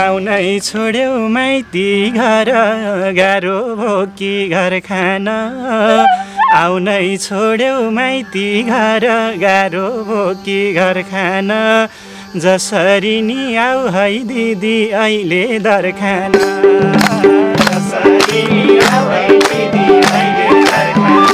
आउनै छोड्यौ माइती घर गाह्रो भो कि घर खान आउनै छोड्यौ माइती घर गाह्रो भो कि घर खान जसरी नि आऊ है दिदी अहिले दर खान जसरी नि आऊ है दिदी अहिले दर खान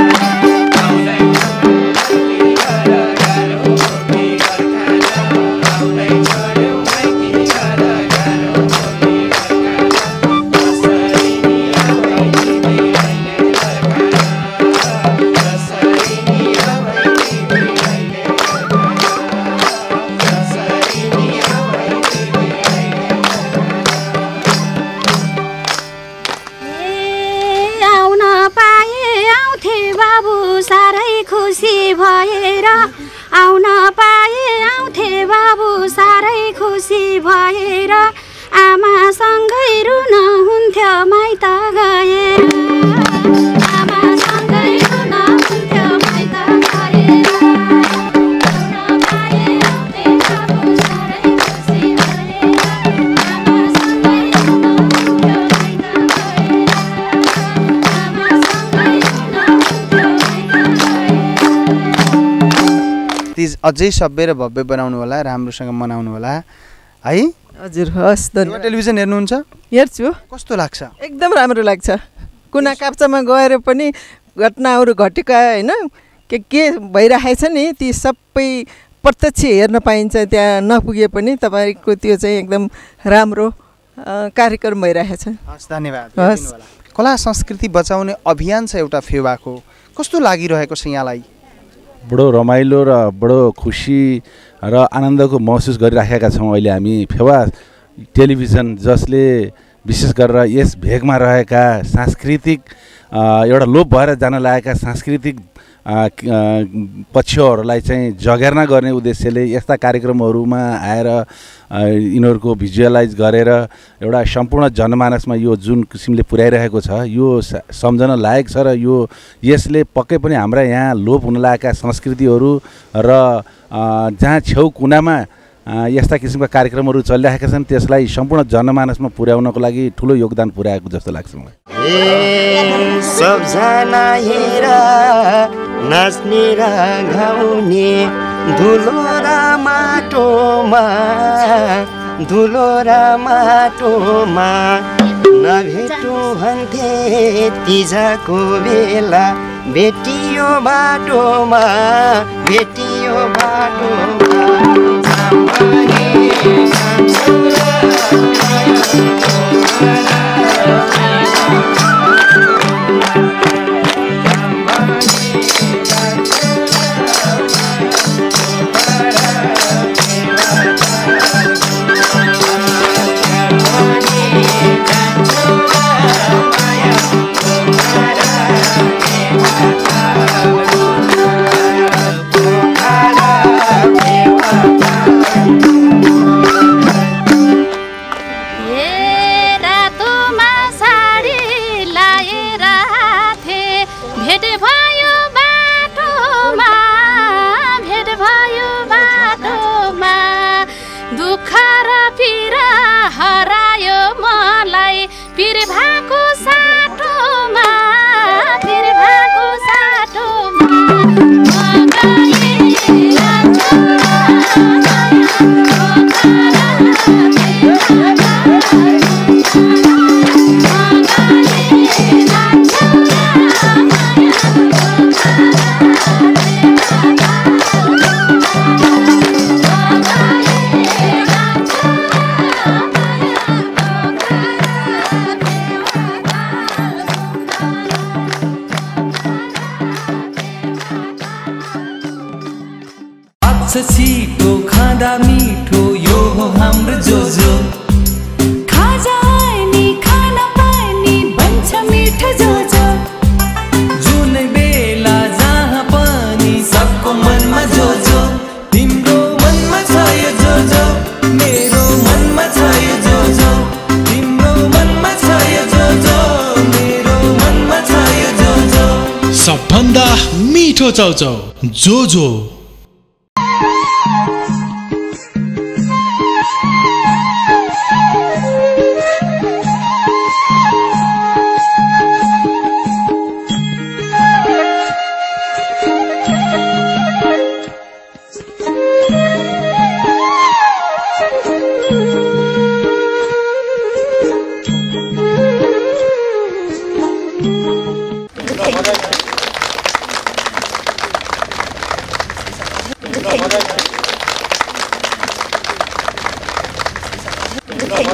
भएर आउन पाए आउँथे बाबु साह्रै खुसी भएर आमासँगै रुन हुन्थ्यो माइत गएर आमासँगै रुन हुन्थ्यो माइत गएर आउन पाए आउँथे बाबु साह्रै खुसी भएर आमासँगै रुन हुन्थ्यो माइत गएर आमासँगै रुन हुन्थ्यो माइत गएर। तीज अझै सभ्य र भव्य बनाउनु होला, राम्रोसँग मनाउनु होला है। हजुर, हस् धन्यवाद। टेलिभिजन हेर्नुहुन्छ? हेर्छु। कस्तो लाग्छ? एकदम राम्रो लाग्छ। कुना काप्चामा गएर पनि घटनाहरू घटेका होइन के भइरहेछ नि ती सबै प्रत्यक्ष हेर्न पाइन्छ। त्यहाँ नपुगे पनि तपाईँको त्यो चाहिँ एकदम राम्रो कार्यक्रम भइरहेछ। हस्, धन्यवाद। कला संस्कृति बचाउने अभियान छ एउटा फेवाको, कस्तो लागिरहेको छ यहाँलाई? बडो रमाइलो र बडो खुसी र आनन्दको महसुस गरिराखेका छौँ अहिले हामी। फेवा टेलिभिजन जसले विशेष गरेर यस भेगमा रहेका सांस्कृतिक एउटा लोप भएर जान लागेका सांस्कृतिक पक्षहरूलाई चाहिँ जगेर्ना गर्ने उद्देश्यले यस्ता कार्यक्रमहरूमा आएर यिनीहरूको भिजुअलाइज गरेर एउटा सम्पूर्ण जनमानसमा यो जुन किसिमले पुर्याइरहेको छ यो सम्झन लायक छ र यो यसले पक्कै पनि हाम्रा यहाँ लोप हुन लागेका संस्कृतिहरू र जहाँ छेउ कुनामा यस्ता किसिमका कार्यक्रमहरू चलिरहेका छन् त्यसलाई सम्पूर्ण जनमानसमा पुर्याउनको लागि ठुलो योगदान पुर्याएको जस्तो लाग्छ मलाई। सबजना हेर नाच्ने र गाउने धुलो र माटोमा नभेटो भन्थे तिजको बेला भेटियो बाटोमा छिटो खाँदा मिठो यो हो हाम्रो जोजो खाजा नि खान पानी बन्छ मिठो जोजो जुनै बेला जहाँ पनि सबको मनमा जोजो तिम्रो मनमा छ यो जोजो मेरो मनमा छ यो जोजो तिम्रो मनमा छ यो जोजो मेरो मनमा छ यो जोजो सबभन्दा मिठो चाउचाउ जोजो।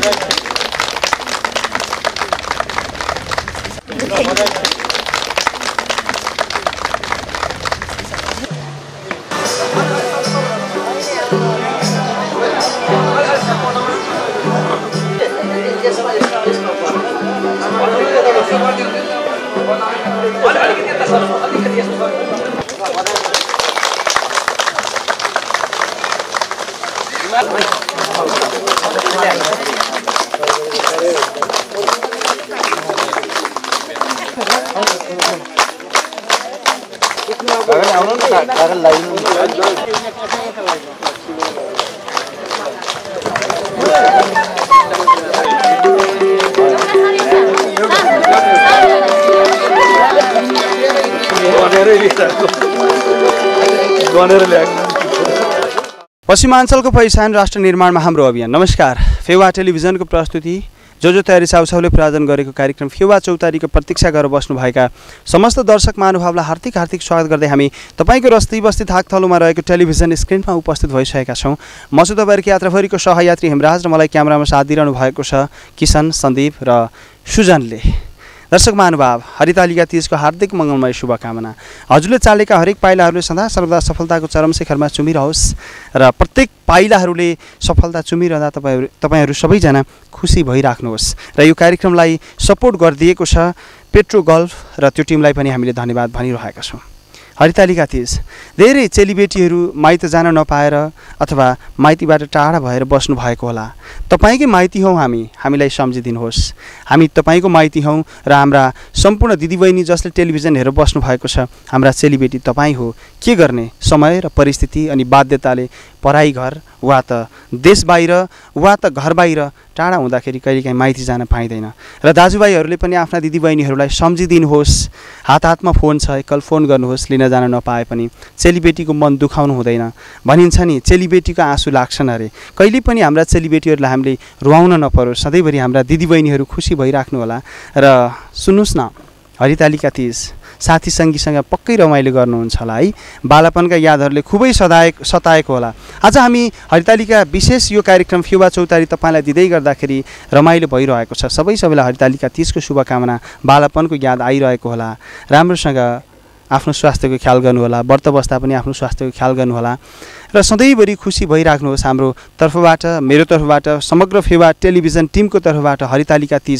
पश्चिमाञ्चलको पहिचान राष्ट्र निर्माणमा हाम्रो अभियान। नमस्कार, फेवा टेलिभिजनको प्रस्तुति जो तयारी साउसाउले प्रायोजन गरेको कार्यक्रम फेवा चौतारीको प्रतीक्षा गरेर बस्नुभएका समस्त दर्शक महानुभावलाई हार्दिक स्वागत गर्दै हामी तपाईँको रस्ती बस्ती थाकथलोमा रहेको टेलिभिजन स्क्रिनमा उपस्थित भइसकेका छौँ। म छु तपाईँहरूको यात्राभरिको सहयात्री हेमराज र मलाई क्यामेरामा साथ दिइरहनु भएको छ किसन, सन्दीप र सुजनले। दर्शक महानुभाव, हरितालिका तीजको हार्दिक मङ्गलमय शुभकामना। हजुरले चालेका हरेक पाइलाहरूले सदा सर्वदा सफलताको चरम शिखरमा चुमिरहोस् र प्रत्येक पाइलाहरूले सफलता चुमिरहँदा तपाईँहरू सबैजना खुसी भइराख्नुहोस्। र यो कार्यक्रमलाई सपोर्ट गरिदिएको छ पेट्रो गल्फ र त्यो टिमलाई पनि हामीले धन्यवाद भनिरहेका छौँ। हरितालिका तीज धेरै चेलीबेटीहरू माइत जान नपाएर अथवा माइतीबाट टाढा भएर बस्नु भएको होला। तपाईँकै माइती हौँ हामीलाई सम्झिदिनुहोस्। हामी तपाईँको माइती हौँ र हाम्रा सम्पूर्ण दिदीबहिनी जसले टेलिभिजन हेरेर बस्नु भएको छ, हाम्रा चेलीबेटी तपाईँ हो। के गर्ने, समय र परिस्थिति अनि बाध्यताले पढाइ घर वा त देश बाहिर वा त घर बाहिर टाढा हुँदाखेरि कहिलेकाहीँ माइती जान पाइँदैन। र दाजुभाइहरूले पनि आफ्ना दिदीबहिनीहरूलाई सम्झिदिनुहोस्। हातमा फोन छ, एकल फोन गर्नुहोस्। लिन जान नपाए पनि चेलीबेटीको मन दुखाउनु हुँदैन। भनिन्छ नि, चेलीबेटीको आँसु लाग्छन् अरे। कहिले पनि हाम्रा चेलीबेटीहरूलाई हामीले रुवाउन नपरोस्। सधैँभरि हाम्रा दिदीबहिनीहरू खुसी भइराख्नु होला। र सुन्नुहोस् न, हरितालिका तीज साथी सङ्गीसँग पक्कै रमाइलो गर्नुहुन्छ होला है। बालापनका यादहरूले खुबै सताएको होला। आज हामी हरितालिका विशेष यो कार्यक्रम फेवा चौतारी तपाईँलाई दिँदै गर्दाखेरि रमाइलो भइरहेको छ। सबैलाई हरितालिका तीजको शुभकामना। बालापनको याद आइरहेको होला। राम्रोसँग आफ्नो स्वास्थ्यको ख्याल गर्नुहोला। व्रत बस्दा पनि आफ्नो स्वास्थ्यको ख्याल गर्नुहोला र सधैँभरि खुसी भइराख्नुहोस्। हाम्रो तर्फबाट, मेरो तर्फबाट, समग्र फेवा टेलिभिजन टिमको तर्फबाट हरितालिका तीज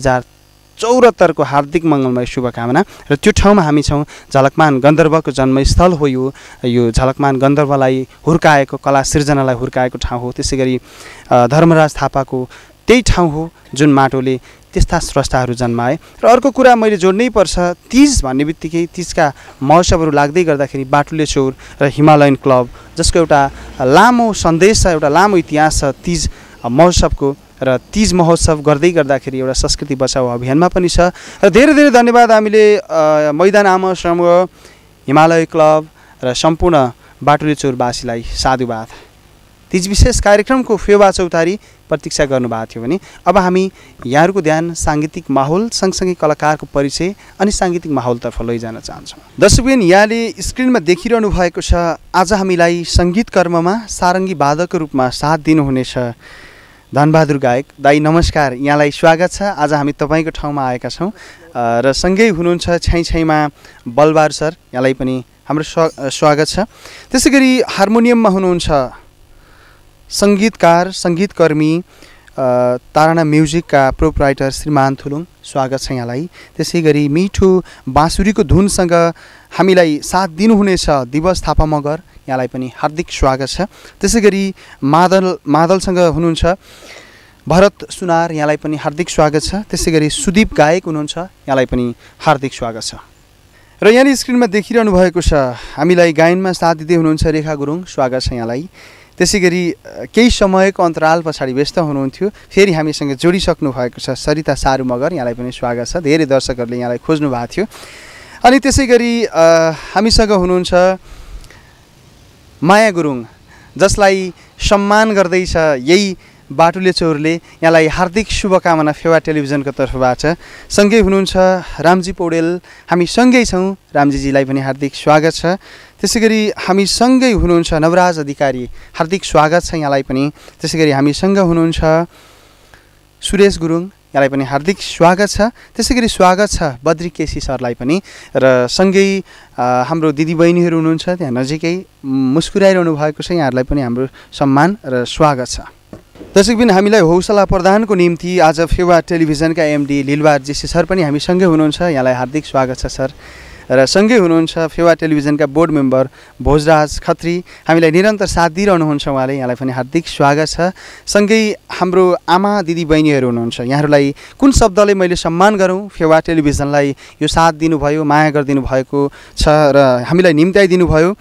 2074 को हार्दिक मङ्गलमय शुभकामना। र त्यो ठाउँमा हामी छौँ, झलकमान गन्धर्वको जन्मस्थल हो। यो झलकमान गन्धर्वलाई हुर्काएको, कला सिर्जनालाई हुर्काएको ठाउँ हो। त्यसै गरी धर्मराज थापाको त्यही ठाउँ हो जुन माटोले त्यस्ता स्रष्टाहरू जन्माए। र अर्को कुरा मैले जोड्नै पर्छ, तीज भन्ने बित्तिकै तीजका महोत्सवहरू लाग्दै गर्दाखेरि बाटुले चौर र हिमालयन क्लब जसको एउटा लामो सन्देश छ, एउटा लामो इतिहास छ तीज महोत्सवको। र तीज महोत्सव गर्दै गर्दाखेरि एउटा संस्कृति बचाऊ अभियानमा पनि छ। र धेरै धन्यवाद हामीले मैदान आमा समूह, हिमालय क्लब र सम्पूर्ण बाटुले चौरवासीलाई साधुवाद। तीज विशेष कार्यक्रमको फेवा चौतारी प्रतीक्षा गर्नुभएको थियो भने अब हामी यहाँहरूको ध्यान साङ्गीतिक माहौल सँगसँगै कलाकारको परिचय अनि साङ्गीतिक माहौलतर्फ लैजान चाहन्छौँ। दर्शकबिन, यहाँले स्क्रिनमा देखिरहनु भएको छ, आज हामीलाई सङ्गीत कर्ममा सारङ्गी वादकको रूपमा साथ दिनुहुनेछ धनबहादुर गायक दाई। नमस्कार, यहाँलाई स्वागत छ। आज हामी तपाईँको ठाउँमा आएका छौँ र सँगै हुनुहुन्छ छैमा बलबार सर, यहाँलाई पनि हाम्रो स्वागत छ। त्यसै गरी हार्मोनियममा हुनुहुन्छ सङ्गीतकार, सङ्गीतकर्मी, ताराना म्युजिकका प्रोप्राइटर श्रीमान थुलुङ, स्वागत छ यहाँलाई। त्यसै गरी मिठो बाँसुरीको धुनसँग हामीलाई साथ दिनुहुनेछ दिवस थापा मगर, यहाँलाई पनि हार्दिक स्वागत छ। त्यसै गरी मादलसँग हुनुहुन्छ भरत सुनार, यहाँलाई पनि हार्दिक स्वागत छ। त्यसै गरी सुदीप गायक हुनुहुन्छ, यहाँलाई पनि हार्दिक स्वागत छ। र यहाँले स्क्रिनमा देखिरहनु भएको छ, हामीलाई गायनमा साथ दिँदै हुनुहुन्छ रेखा गुरुङ, स्वागत छ यहाँलाई। त्यसै गरी केही समयको अन्तराल पछाडि व्यस्त हुनुहुन्थ्यो, फेरि हामीसँग जोडिसक्नु भएको छ सरिता सारू मगर, यहाँलाई पनि स्वागत छ। धेरै दर्शकहरूले यहाँलाई खोज्नु भएको थियो। अनि त्यसै गरी हामीसँग हुनुहुन्छ माया गुरुङ, जसलाई सम्मान गर्दैछ यही बाटुले चौरले, यहाँलाई हार्दिक शुभकामना फेवा टेलिभिजनको तर्फबाट। सँगै हुनुहुन्छ रामजी पौडेल, हामी सँगै छौँ, रामजीजीलाई पनि हार्दिक स्वागत छ। त्यसै गरी हामी सँगै हुनुहुन्छ नवराज अधिकारी, हार्दिक स्वागत छ यहाँलाई पनि। त्यसै गरी हामीसँग हुनुहुन्छ सुरेश गुरुङ यहाँलाई पनि हार्दिक स्वागत छ। त्यसै गरी स्वागत छ बद्री केसी सरलाई पनि र सँगै हाम्रो दिदीबहिनीहरू हुनुहुन्छ त्यहाँ नजिकै मुस्कुराइरहनु भएको छ, यहाँहरूलाई पनि हाम्रो सम्मान र स्वागत छ। दर्शकबिन हामीलाई हौसला प्रदानको निम्ति आज फेवा टेलिभिजनका एमडी लिलबार जेसी सर पनि हामीसँगै हुनुहुन्छ, यहाँलाई हार्दिक स्वागत छ सर। र सँगै हुनुहुन्छ फेवा टेलिभिजनका बोर्ड मेम्बर भोजराज खत्री, हामीलाई निरन्तर साथ दिइरहनुहुन्छ उहाँले, यहाँलाई पनि हार्दिक स्वागत छ। सँगै हाम्रो आमा दिदीबहिनीहरू हुनुहुन्छ, यहाँहरूलाई कुन शब्दले मैले सम्मान गरौँ, फेवा टेलिभिजनलाई यो साथ दिनुभयो, माया गरिदिनु भएको छ र हामीलाई निम्त्याइदिनु भयो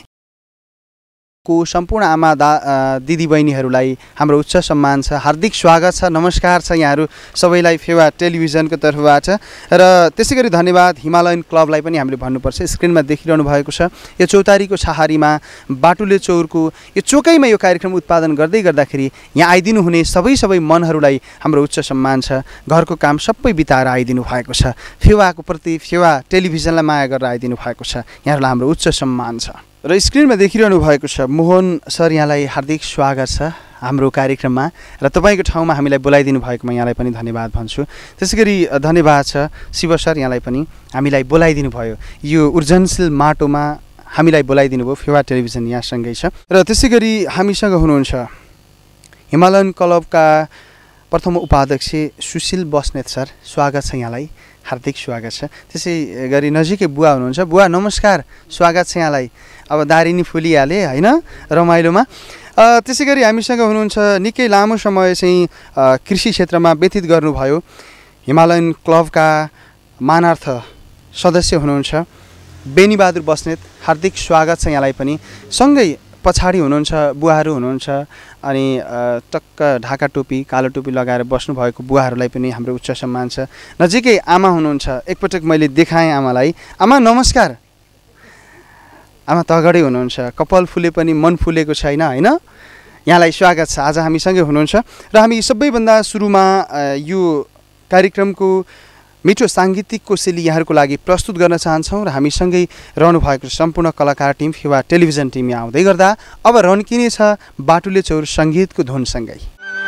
को सम्पूर्ण आमा दिदीबहिनीहरूलाई हाम्रो उच्च सम्मान छ, हार्दिक स्वागत छ, नमस्कार छ यहाँहरू सबैलाई फेवा टेलिभिजनको तर्फबाट। र त्यसै गरी धन्यवाद हिमालयन क्लबलाई पनि हामीले भन्नुपर्छ, स्क्रिनमा देखिरहनु भएको छ यो चौतारीको छहारीमा बाटुले चौरको यो चोकैमा यो कार्यक्रम उत्पादन गर्दै गर्दाखेरि यहाँ आइदिनु हुने सबै मनहरूलाई हाम्रो उच्च सम्मान छ। घरको काम सबै बिताएर आइदिनु भएको छ, फेवाको प्रति फेवा टेलिभिजनलाई माया गरेर आइदिनु भएको छ, यहाँहरूलाई हाम्रो उच्च सम्मान छ। र स्क्रिनमा देखिरहनु भएको छ मोहन सर, यहाँलाई हार्दिक स्वागत छ हाम्रो कार्यक्रममा र तपाईँको ठाउँमा हामीलाई बोलाइदिनु भएकोमा यहाँलाई पनि धन्यवाद भन्छु। त्यसै गरी धन्यवाद छ शिव सर, यहाँलाई पनि हामीलाई बोलाइदिनु भयो, यो ऊर्जनशील माटोमा हामीलाई बोलाइदिनु भयो, फेवा टेलिभिजन यहाँसँगै छ। र त्यसै गरी हामीसँग हुनुहुन्छ हिमालयन क्लबका प्रथम उपाध्यक्ष सुशील बस्नेत सर, स्वागत छ यहाँलाई, हार्दिक स्वागत छ। त्यसै गरी नजिकै बुवा हुनुहुन्छ, बुवा नमस्कार, स्वागत छ यहाँलाई। अब दारिनी फुलिहाले होइन रमाइलोमा। त्यसै गरी हामीसँग हुनुहुन्छ निकै लामो समय चाहिँ कृषि क्षेत्रमा व्यतीत गर्नुभयो, हिमालयन क्लबका मानार्थ सदस्य हुनुहुन्छ बेनीबहादुर बस्नेत, हार्दिक स्वागत छ यहाँलाई पनि। सँगै पछाडि हुनुहुन्छ बुवाहरू हुनुहुन्छ अनि टक्क ढाका टोपी कालो टोपी लगाएर बस्नुभएको बुवाहरूलाई पनि हाम्रो उच्च सम्मान छ। नजिकै आमा हुनुहुन्छ, एकपटक मैले देखाएँ आमालाई, आमा नमस्कार। आमा तगडै हुनुहुन्छ, कपाल फुले पनि मन फुलेको छैन होइन, यहाँलाई स्वागत छ, आज हामीसँगै हुनुहुन्छ। र हामी सबैभन्दा सुरुमा यो कार्यक्रमको मिठो साङ्गीतिक कोसेली यहाँहरूको लागि प्रस्तुत गर्न चाहन्छौँ र हामीसँगै रहनुभएको सम्पूर्ण कलाकार टिम फेवा टेलिभिजन टिम यहाँ आउँदै गर्दा अब रन्किने छ बाटुले चौर सङ्गीतको धुनसँगै।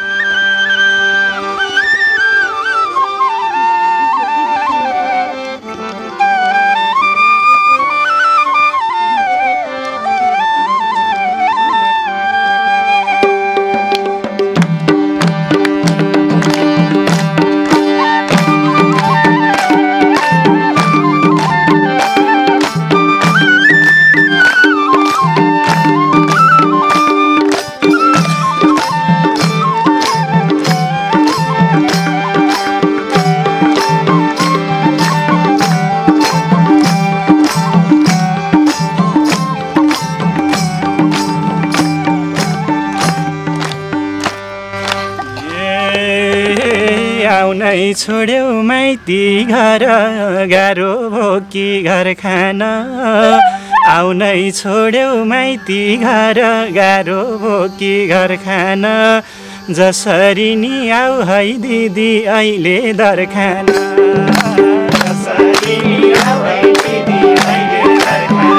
आउनै छोड्यौ माइती घर गाह्रो भो कि घर खान, आउनै छोड्यौ माइती घर गाह्रो भो कि घर खान, जसरी नि आऊ है दिदी अहिले दर खान, जसरी नि आऊ है दिदी अहिले दर खान,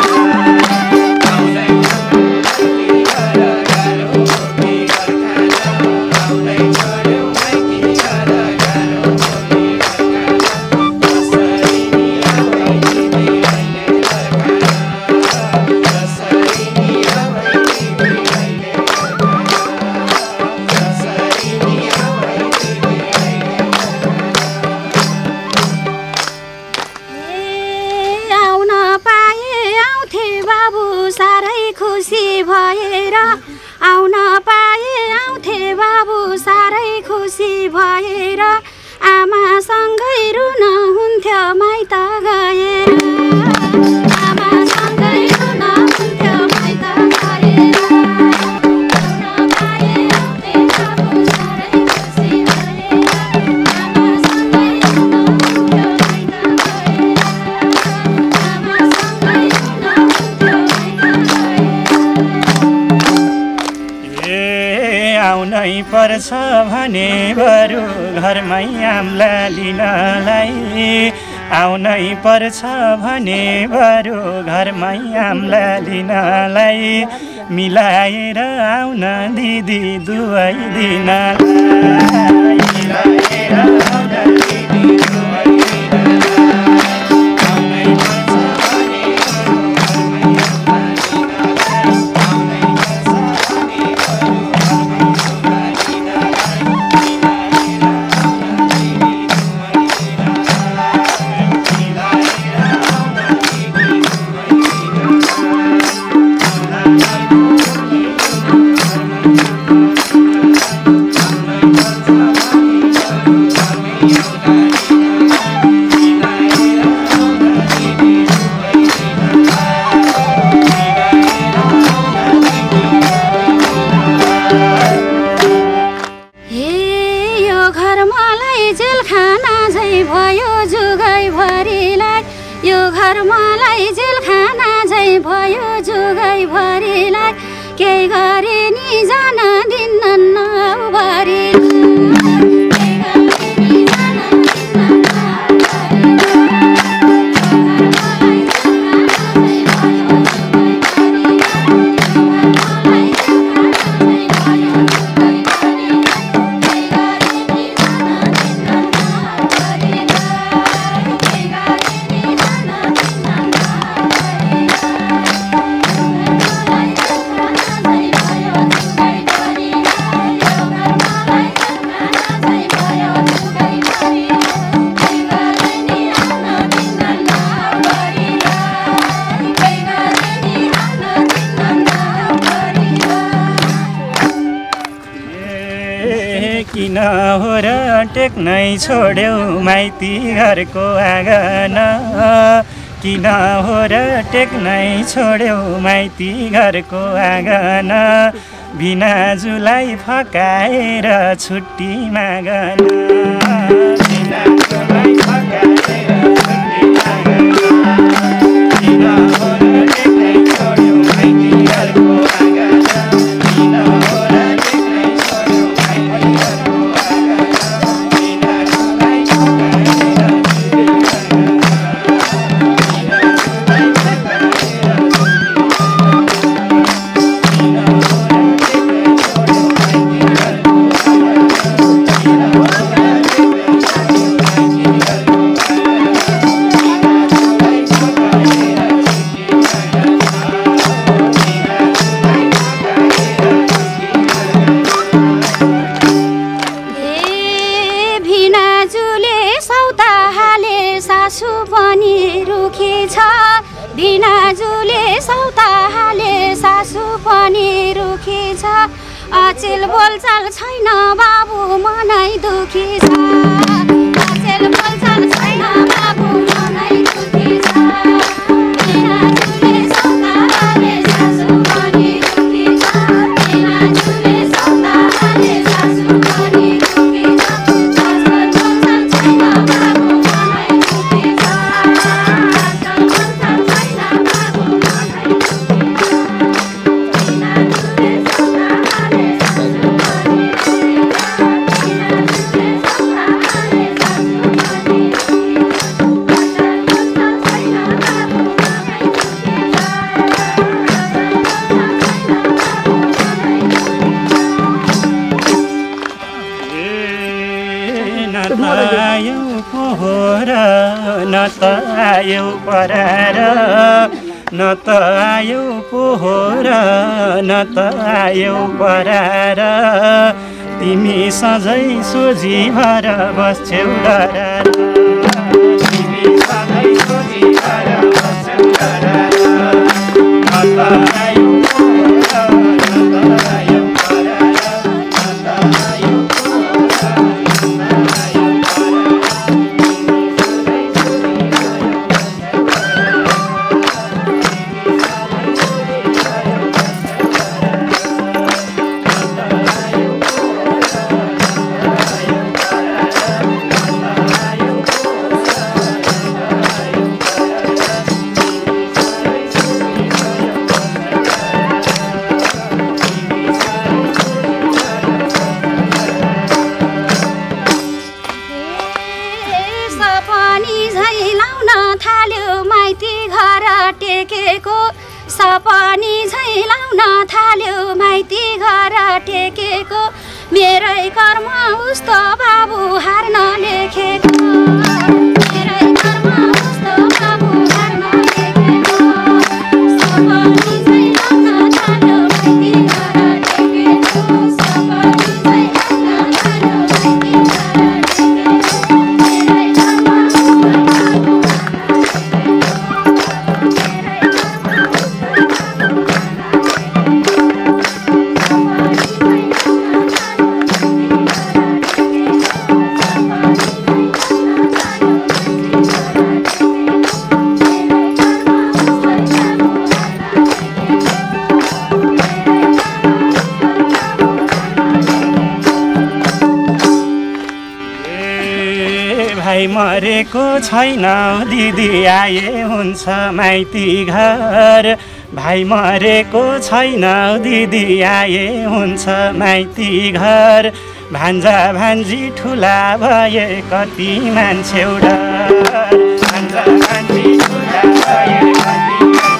आउन पाए आउँथे बाबु साह्रै खुसी भएर, आमासँगै रुन हुन्थ्यो माइत गएर, आमासँगै रुन हुन्थ्यो माइत गएर, आउन पाए आउँथे बाबु साह्रै खुसी भएर, आमासँगै रुन हुन्थ्यो माइत गएर, आमासँगै रुन हुन्थ्यो माइत गएर। आउनै पर्छ भने बरु घरमै आम्ला लिनलाई, आउनै पर्छ भने बरु घरमै आम्ला लिनलाई, मिलाएर आउन दिदी दुवै दिनलाई मिलाएर आउन दिदी दुवै केही गरे नि जान दिन्न नभरि किन हो र टेक्नै छोड्यौ माइती घरको आँगन किन हो र टेक्नै छोड्यौ माइती घरको आँगन भिनाजुलाई फकाएर छुट्टी मागन भिनाजुलाई फकाएर छुट्टी मागन किन हो र टेक्नै छोड्यौ माइती घरको आँगन किन हो र टेक्नै छोड्यौ माइती घरको भिनाजुले सौता हाले सासु पनि रुखी छ अचेल बोलचाल छैन बाबु मनै दुखी छ अचेल बोलचाल छैन बाबु मनै दुखी छ भिनाजुले सौता हाले सासु पनि रुखी छ भिनाजुले सौता हाले सासु पनि रुखी छ अचेल बोलचाल छैन बाबु मनै दुखी छ न त आयौ परार न त आयौ पोहोर न त आयौ परार तिमी सधैँ सोझी भएर बस्छौ डरार तिमी सधैँ सोझी भएर बस्छौ डरार न त आयौ पोहोर न त आयौ परार न त आयौ सपनी झै लाउन थाल्यो माइती घर टेकेको मेरै कर्म उस्तो बाबु हार्न लेखेको मेरै कर्म उस्तो बाबु हार्न लेखेको सपनी झै लाउन थाल्यो माइती घर टेकेको सपनी झै लाउन थाल्यो माइती घर टेकेको मेरै कर्म उस्तो बाबु भाइ मरेको छैन दिदी आए हुन्छ माइती घर भाइ मरेको छैन दिदी आए हुन्छ माइती घर भान्जा भान्जी ठुला भए कति मान्छे भान्जा भान्जी ठुला भए कति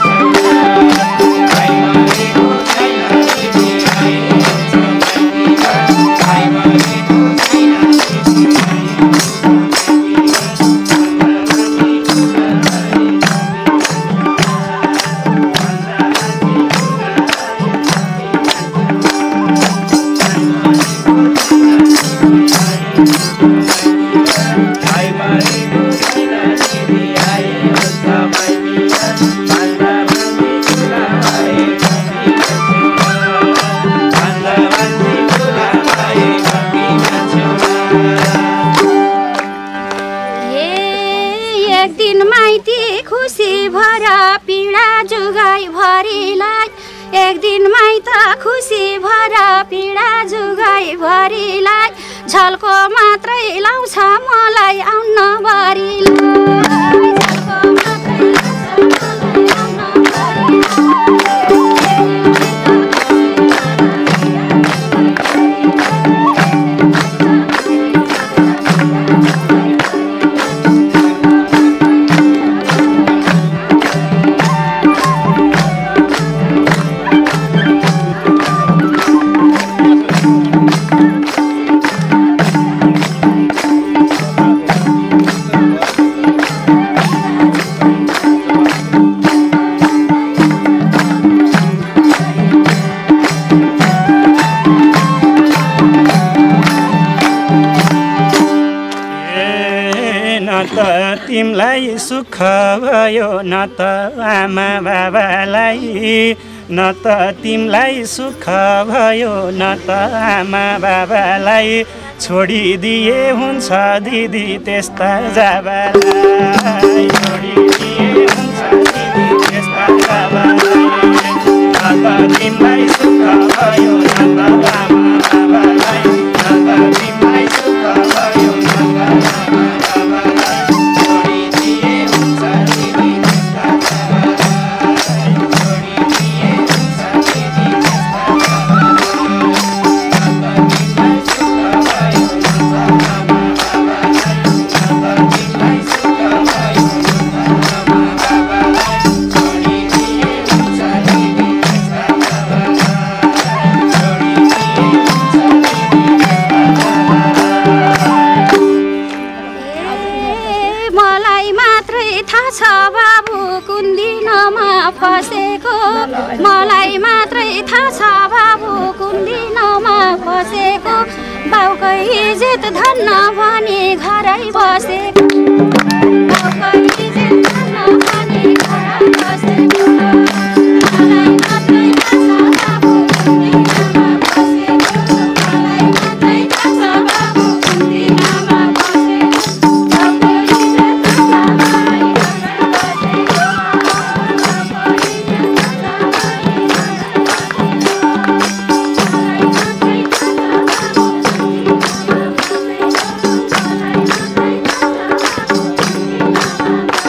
एक दिन माइत खुसी भरा पीडा जुगाई भरिलाई झल्को मात्रै लाउँछ मलाई आउन भरिलाई झल्को मात्रै लाउँछ मलाई तिमलाई सुख भयो न त आमा बाबालाई न त तिमलाई सुख भयो न त आमा बाबालाई छोडिदिए हुन्छ दिदी त्यस्ता जाबालाई छोडिदिए हुन्छ दिदी त्यस्ता जाबालाई न त तिमलाई सुख भयो न त आमा बाबालाई न त तिमलाई सुख भयो न त आमा मलाई मात्रै थाहा छ बाबु कुन दिनमा फसेको बाउकै इज्जत धन्न भने घरै बसेको बाउकै इज्जत धन्न भने घरै बसेको मलाई मात्रै थाहा छ बाबु कुन दिनमा फसेको मलाई मात्रै थाहा छ बाबु कुन दिनमा फसेको बाउकै इज्जत धन्न भने घरै बसेको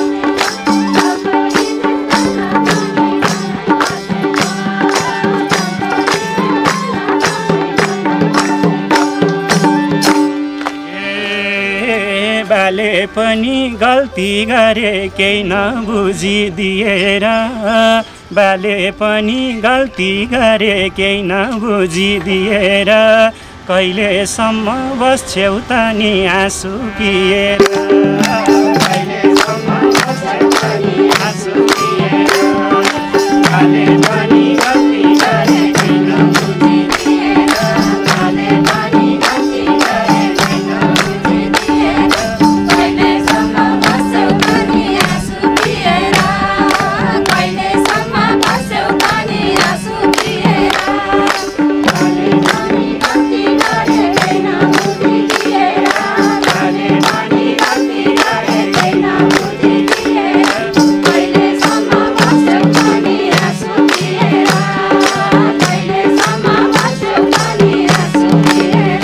बाले पनि गल्ती गरे केही नबुझिदिएर बाले पनि गल्ती गरे केही नबुझिदिएर कहिलेसम्म बस्छौ त नि आँसु पिएर कहिलेसम्म बस्छौ त नि आँसु पिएर बाले पनि गल्ती गरे केही नबुझिदिएर बाले पनि गल्ती गरे केही नबुझिदिएर कहिलेसम्म बस्छौ त नि आँसु पिएर कहिलेसम्म बस्छौ त नि आँसु पिएर बाले पनि गल्ती गरे केही नबुझिदिएर बाले पनि गल्ती गरे केही नबुझिदिएर कहिलेसम्म बस्छौ त नि आँसु पिएर कहिलेसम्म बस्छौ त नि आँसु पिएर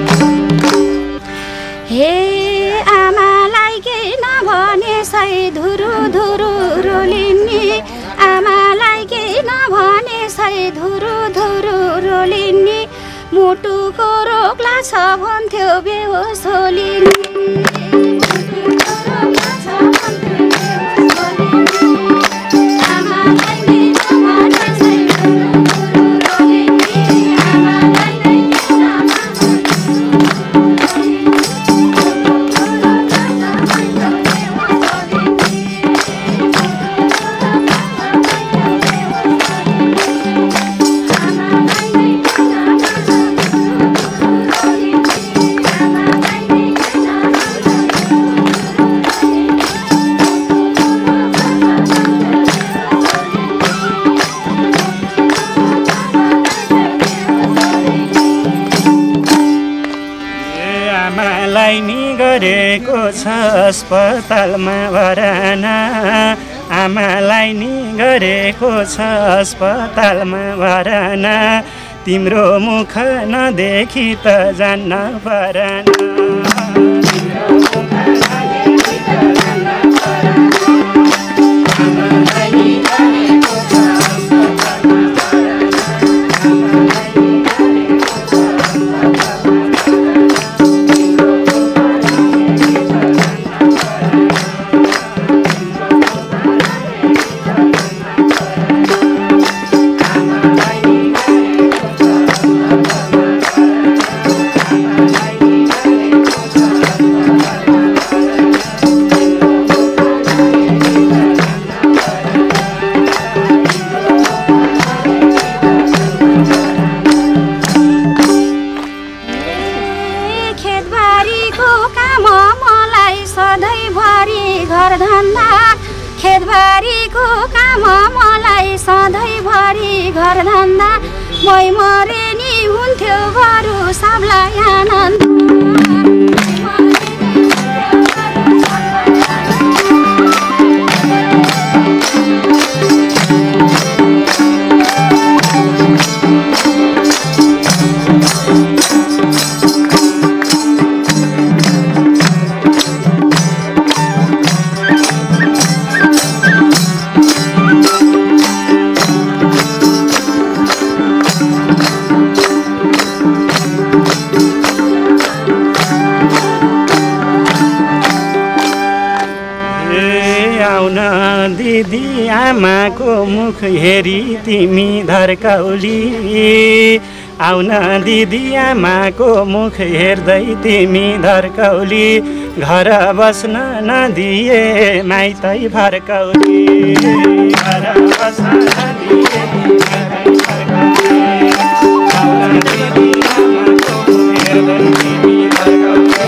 हे आमालाई केही नभने सै धुरु धुरु रोलिनी आमालाई केही नभने सै धुरु धुरु रोलिनी मुटुको रोग लाग्छ भन्थ्यो बेहोस होलिनी आमालाई केही नभने सै धुरु धुरु रोलिनी आमालाई केही आमालाई नि गरेको छ अस्पतालमा भराना आमालाई नि गरेको छ अस्पतालमा भराना तिम्रो मुख नदेखि त जान्न पराना तिम्रो मुख नदेखि त जान्न पराना आमालाई नि गरेको छ अस्पतालमा भराना आमालाई नि गरेको छ खेतबारीको काम मलाई सधैँभरि घर धन्दा मै मरे नि हुन्थ्यो बरु सबलाई आनन्द दिदी आमाको मुख हेरी तिमी धर्काउली आउन दिदी आमाको मुख हेर्दै तिमी धर्काउली घर बस्न नदिए माइतै फर्काउली घर बस्न नदिए माइतै फर्काउली आउन दिदी आमाको मुख हेर्दै तिमी धर्काउली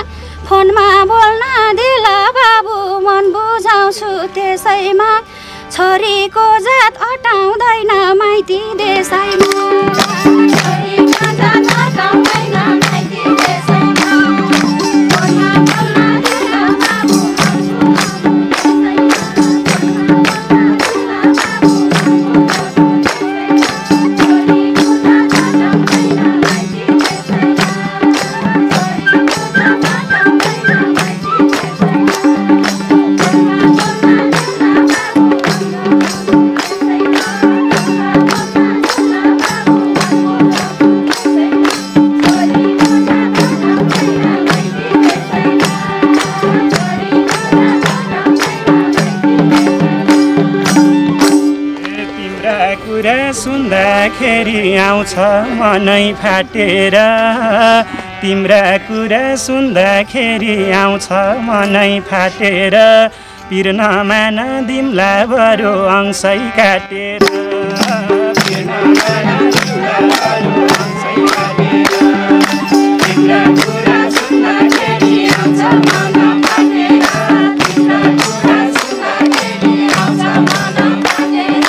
फोनमा बोल्न दिल बाबु मन बुझाउँछु त्यसैमा छ छोरीको जात अटाउँदैन माइती देशैमा छोरीको जात अटाउँदैन माइती देशैमा बोल्न बोल्न दिल बाबु सुन्दाखेरि आउँछ मनै फाटेर तिम्रा कुरा सुन्दाखेरि आउँछ मनै फाटेर पिर नमान दिम्ला बरु अंशै काटेर पिर नमान दिम्ला बरु अंशै काटेर तिम्रा कुरा सुन्दाखेरि आउँछ मनै फाटेर तिम्रा कुरा सुन्दाखेरि आउँछ मनै फाटेर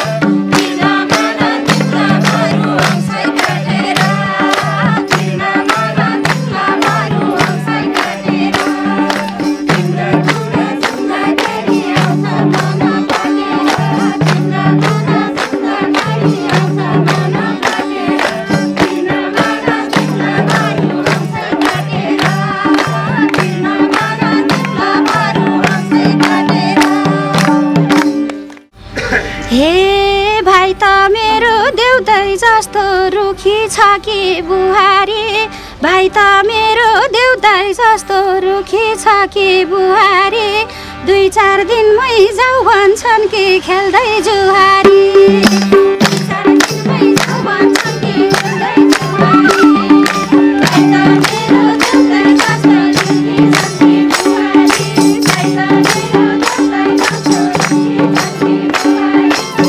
जस्तो रुखी छ कि बुहारी भाइ त मेरो देउताई जस्तो रुखी छ कि बुहारी 2-4 दिनमै जाऊ भन्छन् कि खेल्दै जुहारी 2-4 दिनमै जाऊ भन्छन् कि खेल्दै जुहारी भाइ त मेरो देउताई जस्तो रुखी छ कि बुहारी भाइ त मेरो देउताई जस्तो रुखी छ कि बुहारी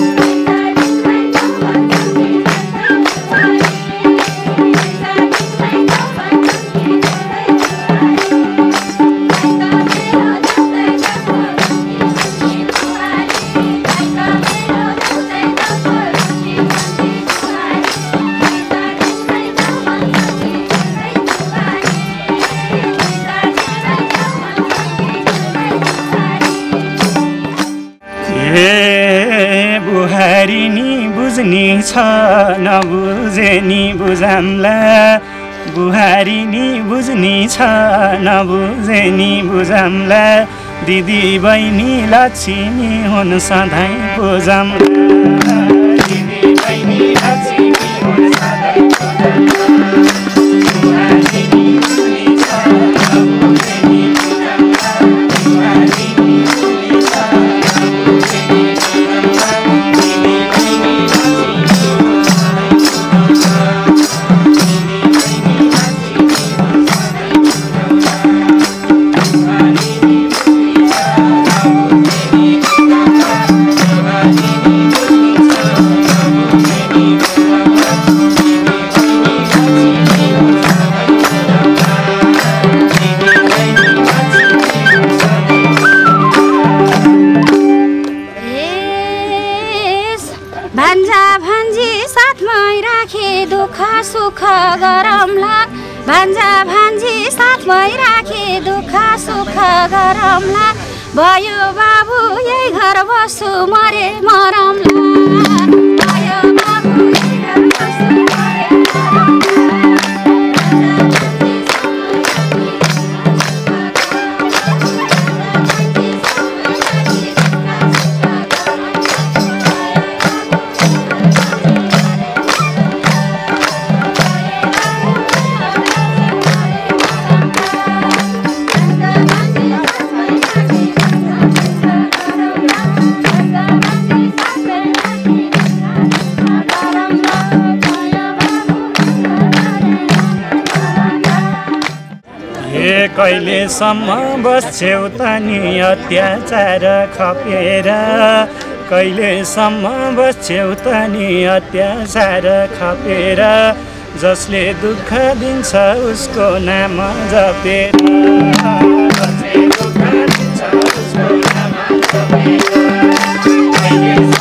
बुहारी नि बुझ्नी छ नबुझे नि बुझाम्ला बुहारी नि बुझ्नी छ नबुझे नि बुझाम्ला दिदी बहिनी लक्ष्मी हुन् सधैँ बुझाम्ला दिदी बहिनी लक्ष्मी हुन् सधैँ बुझाम्ला बुहारी नि बुझ्नी छ नबुझे नि बुझाम्ला बुहारी नि बुझ्नी छ नबुझे नि सुख गरौँला भान्जा भान्जी साथमै राखे दुःख सुख गरौँला भयो बाबु यही घर बस्छु मरे मरौँला भयो बाबु यही घर बस्छु मरे कहिलेसम्म बस्छौ त नि अत्याचार खपेर कहिलेसम्म बस्छौ त नि अत्याचार खपेर जसले दुःख दिन्छ उसको नाम जपेर जसले दुःख दिन्छ उसको नाम जपेर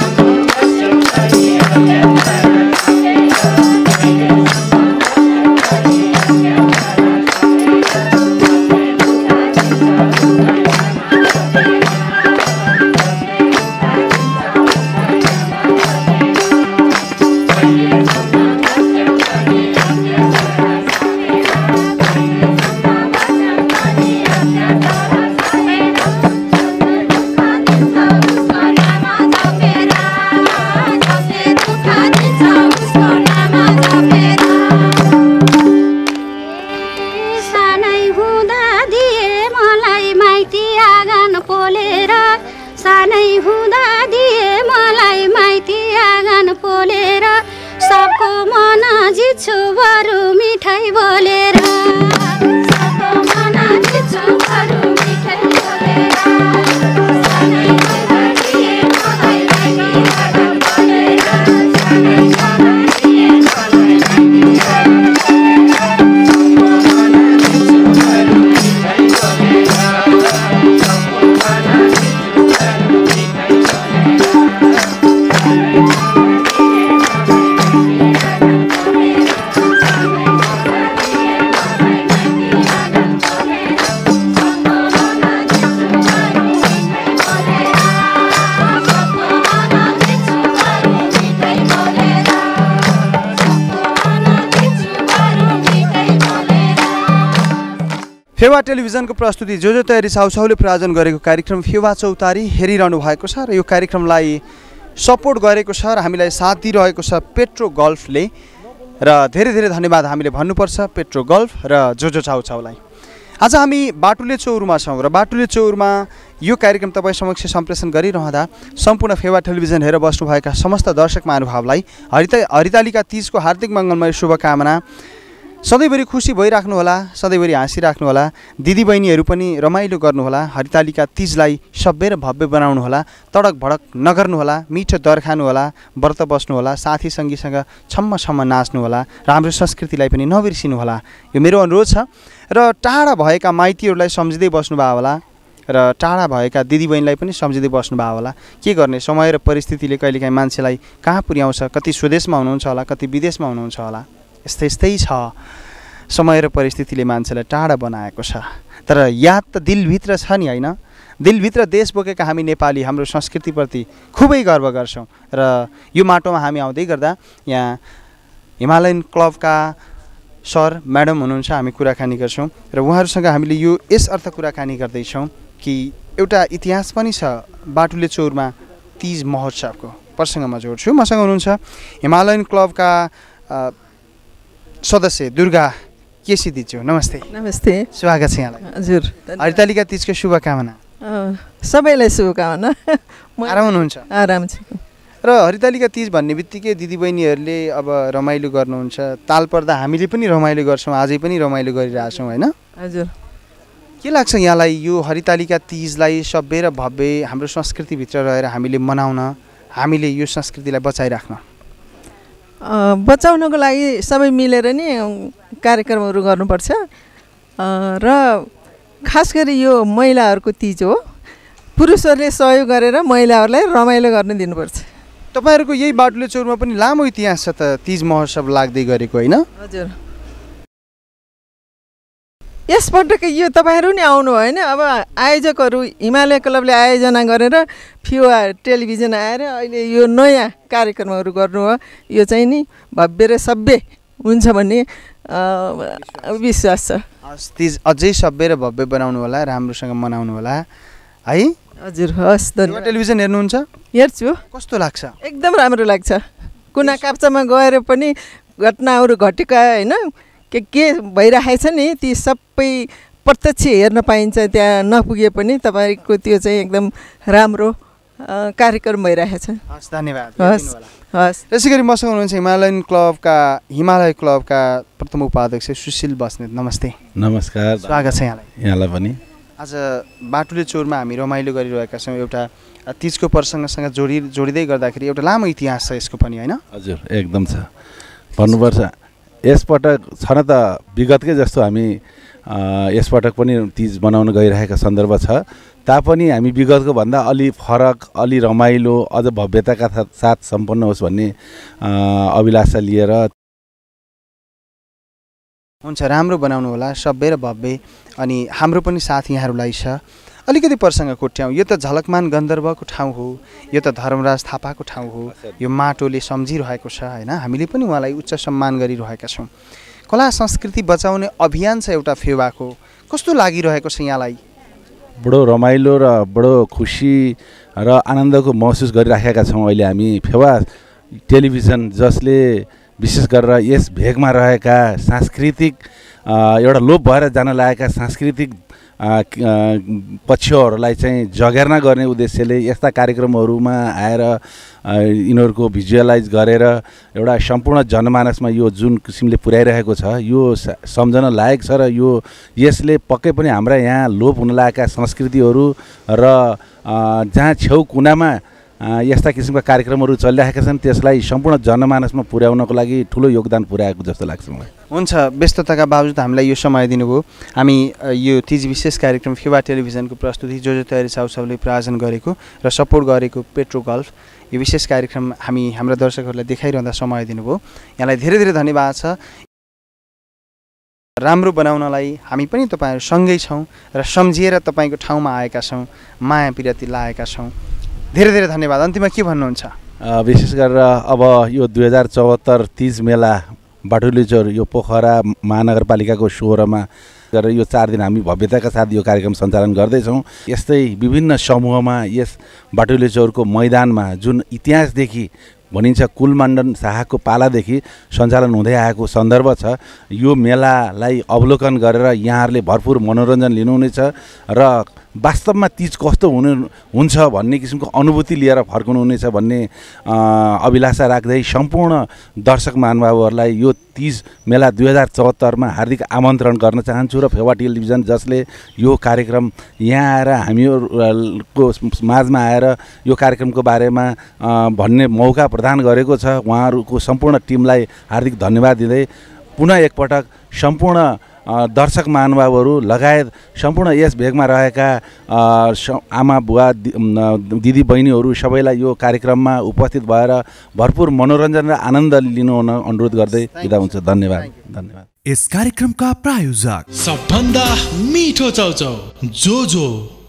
दिन्छु बरु मिठाई बोलेर सबको मन दिन्छु बरु मिठाई बोलेर सानै छँदा दिए मलाई गरम बोलेर सानै छँदा दिए मलाई फेवा टेलिभिजनको प्रस्तुति जो जो तयारी साउसाउले प्रायोजन गरेको कार्यक्रम फेवा चौतारी हेरिरहनु भएको छ र यो कार्यक्रमलाई सपोर्ट गरेको छ र हामीलाई साथ दिइरहेको छ पेट्रो गल्फले र धेरै धेरै धन्यवाद हामीले भन्नुपर्छ पेट्रो गल्फ र जो जो चाउचाउलाई। आज हामी बाटुले चौरमा छौँ र बाटुले चौरमा यो कार्यक्रम तपाईँ समक्ष सम्प्रेषण गरिरहँदा सम्पूर्ण फेवा टेलिभिजन हेरेर बस्नुभएका समस्त दर्शक महानुभावलाई हरितालिका तीजको हार्दिक मङ्गलमय शुभकामना। सधैँभरि खुसी भइराख्नुहोला, सधैँभरि हाँसिराख्नुहोला, दिदीबहिनीहरू पनि रमाइलो गर्नुहोला, हरितालिका तीजलाई सभ्य र भव्य बनाउनुहोला, तडक भडक नगर्नुहोला, मिठो दर खानुहोला, व्रत बस्नुहोला, साथी सङ्गीसँग छम्म छम्म नाच्नुहोला र हाम्रो संस्कृतिलाई पनि नबिर्सिनुहोला। यो मेरो अनुरोध छ र टाढा भएका माइतीहरूलाई सम्झिँदै बस्नुभयो होला र टाढा भएका दिदीबहिनीलाई पनि सम्झिँदै बस्नुभयो होला। के गर्ने, समय र परिस्थितिले कहिलेकाहीँ मान्छेलाई कहाँ पुर्याउँछ, कति स्वदेशमा हुनुहुन्छ होला, कति विदेशमा हुनुहुन्छ होला, यस्तै छ। समय र परिस्थितिले मान्छेलाई टाढा बनाएको छ, तर याद त दिलभित्र छ नि, होइन? दिलभित्र देश बोकेका हामी नेपाली हाम्रो संस्कृतिप्रति खुबै गर्व गर्छौँ र यो माटोमा हामी आउँदै गर्दा यहाँ हिमालयन क्लबका सर म्याडम हुनुहुन्छ, हामी कुराकानी गर्छौँ र उहाँहरूसँग हामीले यो यस अर्थ कुराकानी गर्दैछौँ कि एउटा इतिहास पनि छ बाटुले चौरमा तीज महोत्सवको। प्रसङ्गमा जोड्छु, मसँग हुनुहुन्छ हिमालयन क्लबका सदस्य दुर्गा केसी दिज्यू, नमस्ते। नमस्ते, स्वागत छ यहाँलाई। हजुर, हरितालिका तीजको शुभकामना। सबैलाई शुभकामना। आराम हुनुहुन्छ? आराम छ। र हरितालिका तीज भन्ने बित्तिकै दिदीबहिनीहरूले अब रमाइलो गर्नुहुन्छ, ताल पर्दा हामीले पनि रमाइलो गर्छौँ, आजै पनि रमाइलो गरिरहेछौँ, होइन? हजुर। के लाग्छ यहाँलाई यो हरितालिका तीजलाई सभ्य र भव्य हाम्रो संस्कृतिभित्र रहेर हामीले मनाउन, हामीले यो संस्कृतिलाई बचाइराख्न? बचाउनको लागि सबै मिलेर नि कार्यक्रमहरू गर्नुपर्छ र खास गरी यो महिलाहरूको तीज हो, पुरुषहरूले सहयोग गरेर महिलाहरूलाई रमाइलो गर्न दिनुपर्छ। तपाईँहरूको यही बाटुले चौरमा पनि लामो इतिहास छ त तीज महोत्सव लाग्दै गरेको, होइन? हजुर। यसपटक यो तपाईँहरू नि आउनु होइन, अब आयोजकहरू हिमालय क्लबले आयोजना गरेर फेवा टेलिभिजन आएर अहिले यो नयाँ कार्यक्रमहरू गर्नु हो, यो चाहिँ नि भव्य र सभ्य हुन्छ भन्ने विश्वास छ। तीज अझै सभ्य र भव्य बनाउनु होला, राम्रोसँग मनाउनु होला है। हजुर, हस्, धन्यवाद। टेलिभिजन हेर्नुहुन्छ? हेर्छु। कस्तो लाग्छ? एकदम राम्रो लाग्छ। कुना काप्चामा गएर पनि घटनाहरू घटेका होइन के भइरहेछ नि ती सबै प्रत्यक्ष हेर्न पाइन्छ, त्यहाँ नपुगे पनि तपाईँको त्यो चाहिँ एकदम राम्रो कार्यक्रम भइरहेछ। हस्, धन्यवाद। हस् हस्। त्यसै गरी मसँग हुनुहुन्छ हिमालय क्लबका प्रथम उपाध्यक्ष सुशील बस्नेत, नमस्ते। नमस्कार, स्वागत छ यहाँलाई पनि। आज बाटुले चौरमा हामी रमाइलो गरिरहेका छौँ, एउटा तीजको प्रसङ्गसँग जोडिँदै गर्दाखेरि एउटा लामो इतिहास छ यसको पनि, होइन? हजुर, एकदम छ, भन्नुपर्छ। यसपटक छ न त विगतकै जस्तो हामी यसपटक पनि तीज बनाउन गइरहेका सन्दर्भ छ, तापनि हामी विगतको भन्दा अलि फरक, अलि रमाइलो, अझ भव्यताका साथ सम्पन्न होस् भन्ने अभिलाषा लिएर। हुन्छ, राम्रो बनाउनु होला, सभ्य र भव्य। अनि हाम्रो पनि साथ यहाँहरूलाई छ। अलिकति प्रसङ्ग कोट्याउँ, यो त झलकमान गन्धर्वको ठाउँ हो, यो त धर्मराज थापाको ठाउँ हो, यो माटोले सम्झिरहेको छ, होइन? हामीले पनि उहाँलाई उच्च सम्मान गरिरहेका छौँ। कला संस्कृति बचाउने अभियान छ एउटा फेवाको, कस्तो लागिरहेको छ यहाँलाई? बडो रमाइलो र बडो खुसी र आनन्दको महसुस गरिराखेका छौँ अहिले हामी। फेवा टेलिभिजन जसले विशेष गरेर यस भेगमा रहेका सांस्कृतिक एउटा लोप भएर जान लागेका सांस्कृतिक पक्षहरूलाई चाहिँ जगेर्ना गर्ने उद्देश्यले यस्ता कार्यक्रमहरूमा आएर यिनीहरूको भिजुअलाइज गरेर एउटा सम्पूर्ण जनमानसमा यो जुन किसिमले पुर्याइरहेको छ यो सम्झन लायक छ र यसले पक्कै पनि हाम्रा यहाँ लोप हुन लागेका संस्कृतिहरू र जहाँ छेउ कुनामा यस्ता किसिमका कार्यक्रमहरू चलिरहेका छन् त्यसलाई सम्पूर्ण जनमानसमा पुर्याउनको लागि ठुलो योगदान पुर्याएको जस्तो लाग्छ मलाई। हुन्छ, व्यस्तताका बावजुद हामीलाई यो समय दिनुभयो। हामी यो तीज विशेष कार्यक्रम फेवा टेलिभिजनको प्रस्तुति जो तयारी साउसाउले प्रायोजन गरेको र सपोर्ट गरेको पेट्रो गल्फ यो विशेष कार्यक्रम हामी हाम्रा दर्शकहरूलाई देखाइरहँदा समय दिनुभयो। यहाँलाई धेरै धेरै धन्यवाद छ। राम्रो बनाउनलाई हामी पनि तपाईँहरू सँगै छौँ र सम्झिएर तपाईँको ठाउँमा आएका छौँ, माया पिरती लाएका छौँ। धेरै धेरै धन्यवाद। अन्तिममा के भन्नुहुन्छ? विशेष गरेर अब यो 2074 तीज मेला बाटुलीचौर यो पोखरा महानगरपालिकाको सोहोरमा गरेर यो 4 दिन हामी भव्यताका साथ यो कार्यक्रम सञ्चालन गर्दैछौँ। यस्तै विभिन्न समूहमा यस बाटुलीचौरको मैदानमा जुन इतिहासदेखि भनिन्छ कुलमण्डन शाहको पालादेखि सञ्चालन हुँदै आएको सन्दर्भ छ, यो मेलालाई अवलोकन गरेर यहाँहरूले भरपुर मनोरञ्जन लिनुहुनेछ र वास्तवमा तीज कस्तो हुन्छ भन्ने किसिमको अनुभूति लिएर फर्कनुहुनेछ भन्ने अभिलाषा राख्दै सम्पूर्ण दर्शक महानुभावहरूलाई यो तीज मेला 2074मा हार्दिक आमन्त्रण गर्न चाहन्छु र फेवा टेलिभिजन जसले यो कार्यक्रम यहाँ आएर हामीहरूको माझमा आएर यो कार्यक्रमको बारेमा भन्ने मौका प्रदान गरेको छ, उहाँहरूको सम्पूर्ण टिमलाई हार्दिक धन्यवाद दिँदै पुनः एकपटक सम्पूर्ण दर्शक महानुभावहरू लगायत सम्पूर्ण यस भेगमा रहेका आमा बुवा दिदी बहिनीहरू सबैलाई यो कार्यक्रममा उपस्थित भएर भरपुर मनोरञ्जन र आनन्द लिनु अनुरोध गर्दै बिदा हुन्छ। धन्यवाद। धन्यवाद। यस कार्यक्रमका प्रायोजक सबभन्दा मिठो चाउचाउ जोजो।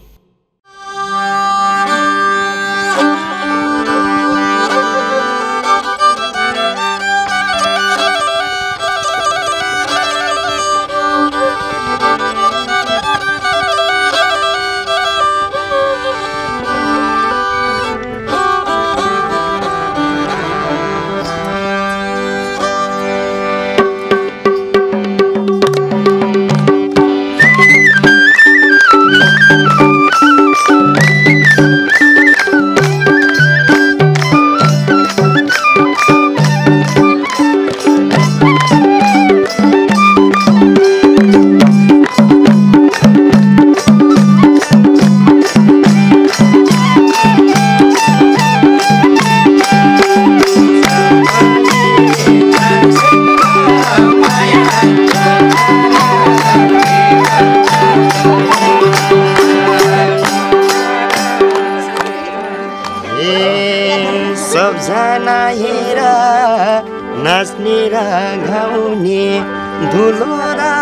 सबजना हेर नाच्ने र गाउने धुलो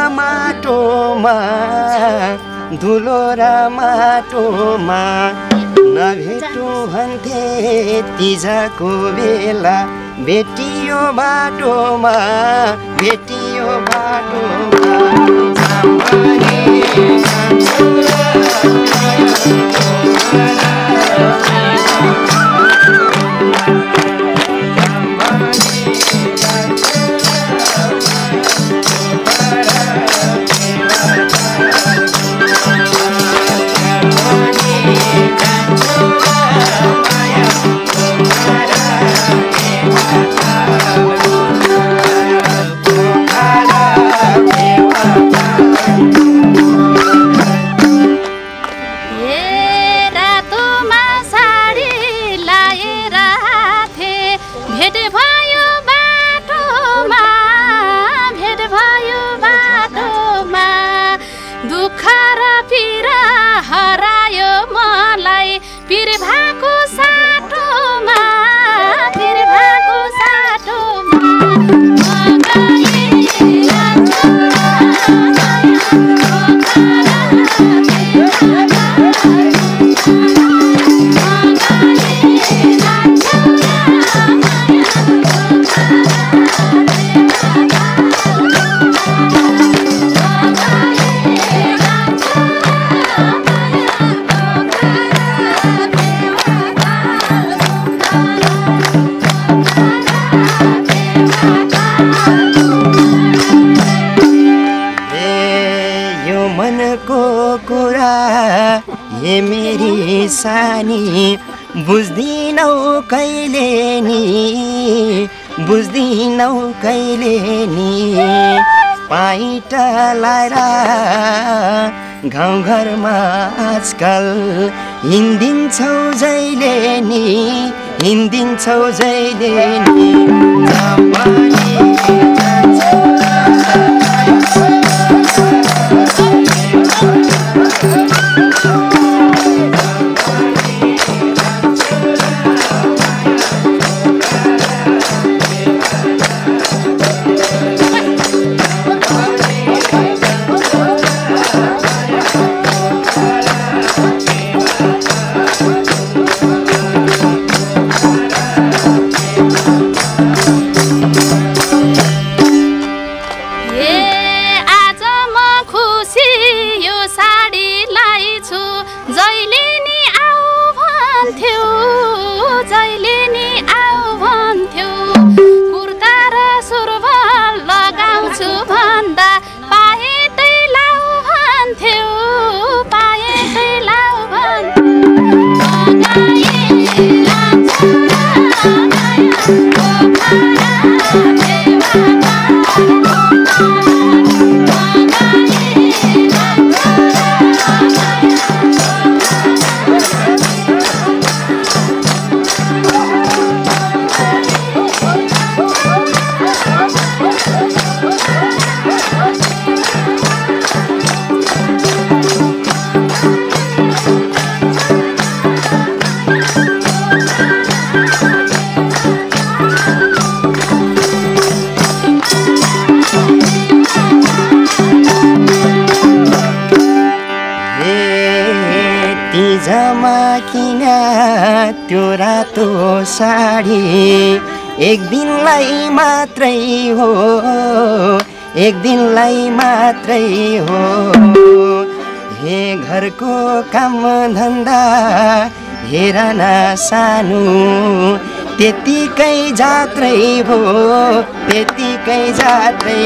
र माटोमा नभेटो भन्थे तिजको बेला भेटियो बाटोमा सानी बुझ्दिनौ कहिले नि बुझ्दिनौ कहिले नि पाइट लाएर गाउँघरमा आजकल हिँडिन्छौ जहिले नि हिँडिन्छौ जहिले नि त्यो रातो साडी एक दिनलाई मात्रै हो एक दिनलाई मात्रै हो हे घरको काम धन्दा हेर न सानो त्यतिकै जात्रै भो त्यतिकै जात्रै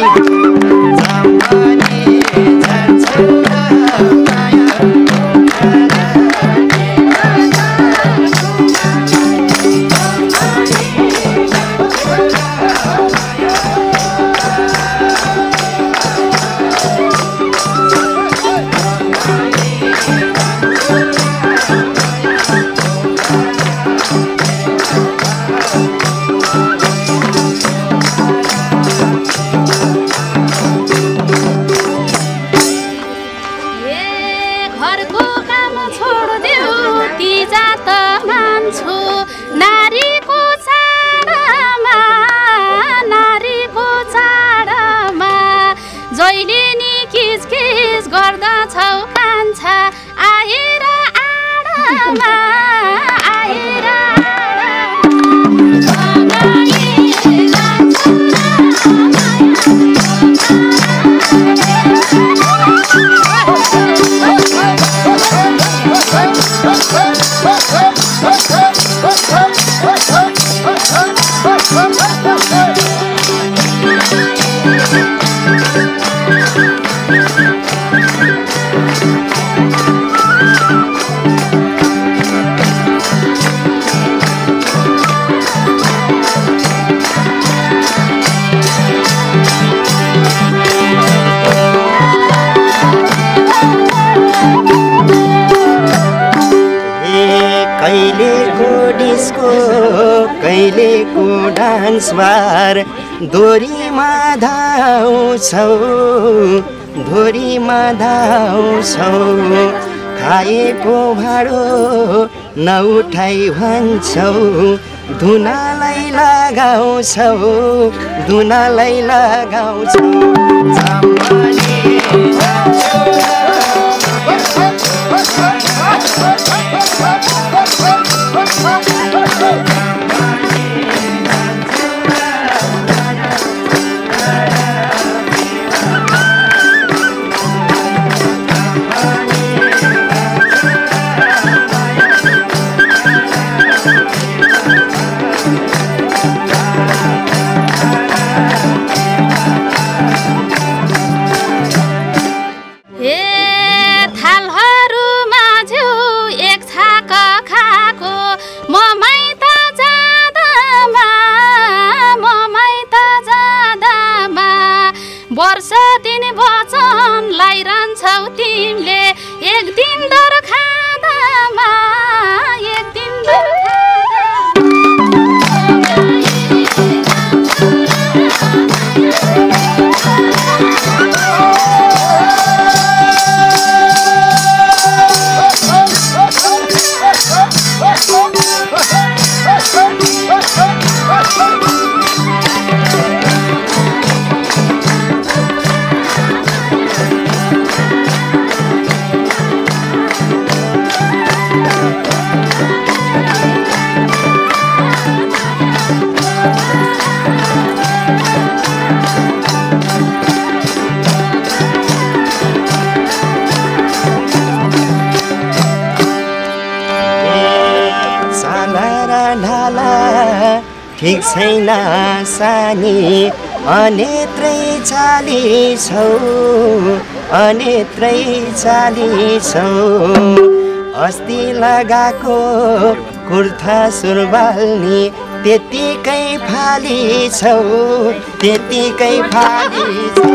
कहिलेको डान्स बार दोरीमा धाउँछौ खाएको भाडो नउठाइ भन्छौ धुनालाई लगाउँछौ थालहरू माझ्यौ एक छाक जाला ठिक छैन सानी अनेत्रै चालिसौ अनेत्रै चालिसौ अस्ति लगाएको कुर्ता सुरुवाल नि त्यतिकै फालिछौ त्यतिकै फालिछौ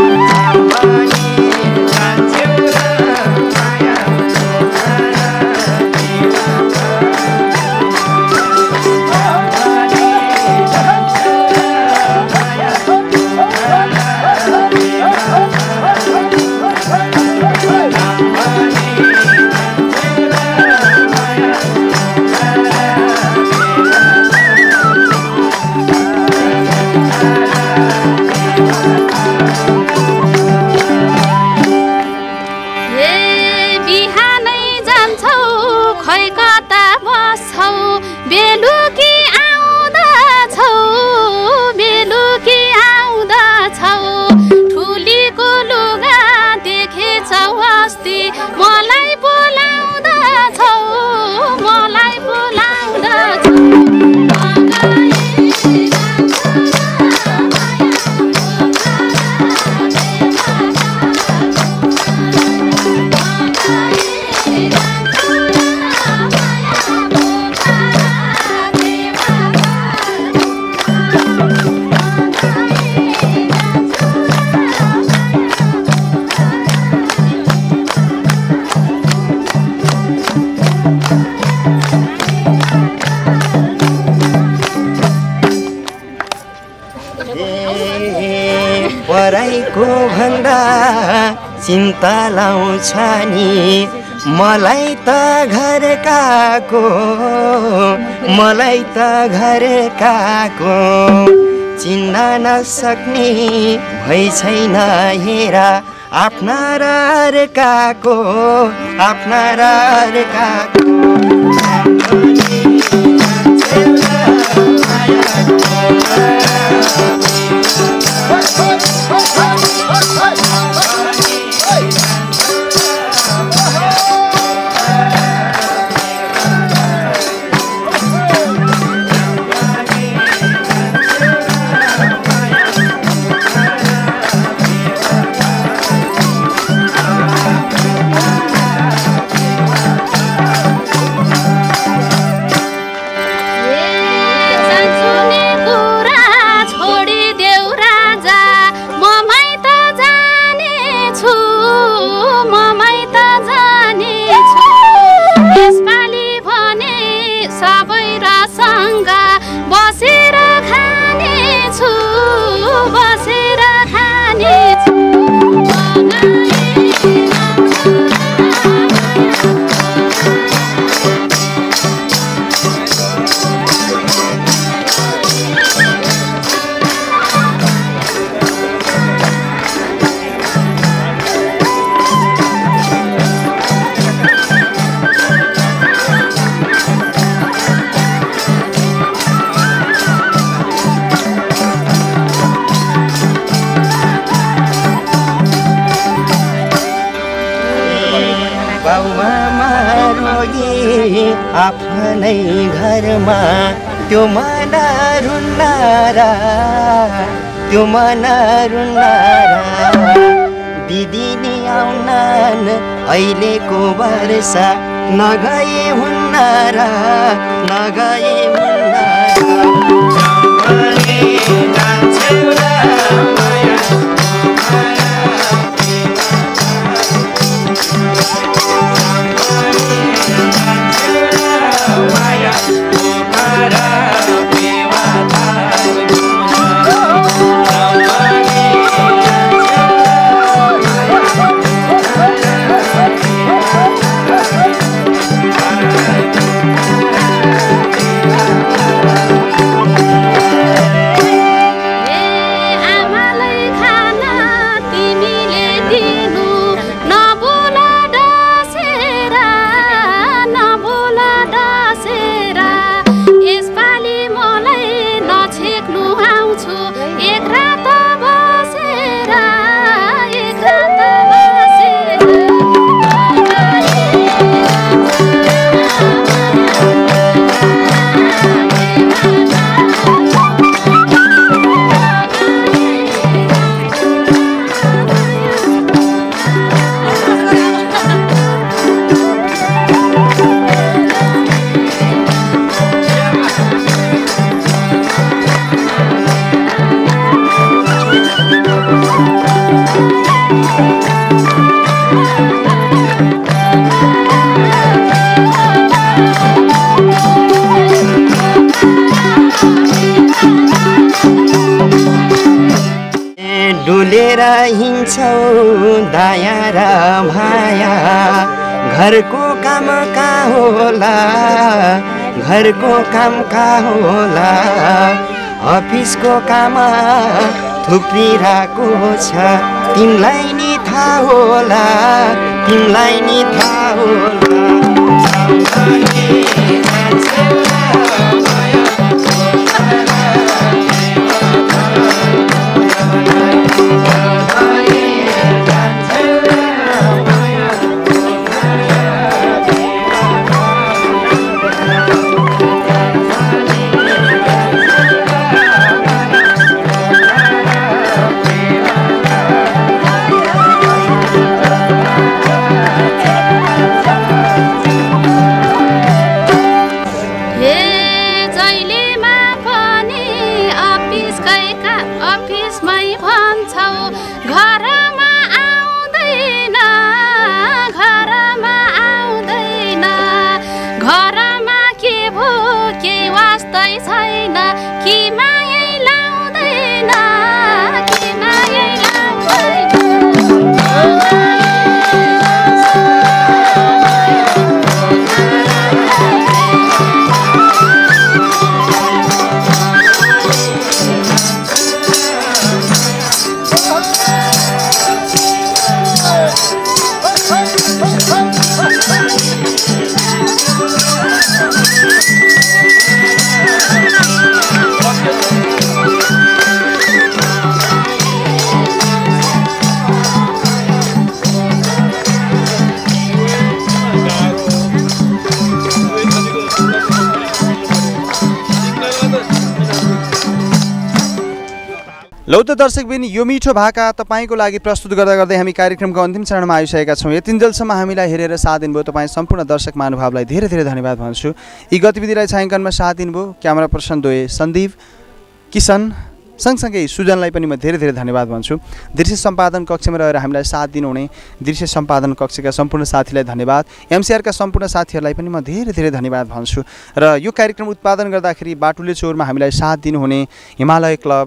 पराइको भन्दा चिन्ता लाउँछ नि मलाई त घरकाको चिन्न नसक्ने भइ छैन हेरा आफ्ना र अर्काको आफ्नै घरमा त्यो मन रुन्नारा दिदी नि आउनान् अहिलेको वर्षा नगए हुन्नारा हिँड्छौ दया र माया घरको काम कहाँ होला घरको काम कहाँ होला अफिसको काम थुप्रिरहेको छ तिमीलाई नि थाहा होला तिमीलाई नि थाहा होला लौ त दर्शकबिन यो मिठो भाका तपाईँको लागि प्रस्तुत गर्दा गर्दै हामी कार्यक्रमको अन्तिम चरणमा आइसकेका छौँ। यतिन्जेलसम्म हामीलाई हेरेर साथ दिनुभयो तपाईँ सम्पूर्ण दर्शक महानुभावलाई धेरै धेरै धन्यवाद भन्छु। यी गतिविधिलाई छायाङ्कनमा साथ दिनुभयो क्यामेरा पर्सन द्वय सन्दीप किसन सँगसँगै सुजनलाई पनि म धेरै धेरै धन्यवाद भन्छु। दृश्य सम्पादन कक्षमा रहेर हामीलाई साथ दिनुहुने दृश्य सम्पादन कक्षका सम्पूर्ण साथीलाई धन्यवाद। एमसीआरका सम्पूर्ण साथीहरूलाई पनि म धेरै धेरै धन्यवाद भन्छु। र यो कार्यक्रम उत्पादन गर्दाखेरि बाटुले चौरमा हामीलाई साथ दिनुहुने हिमालय क्लब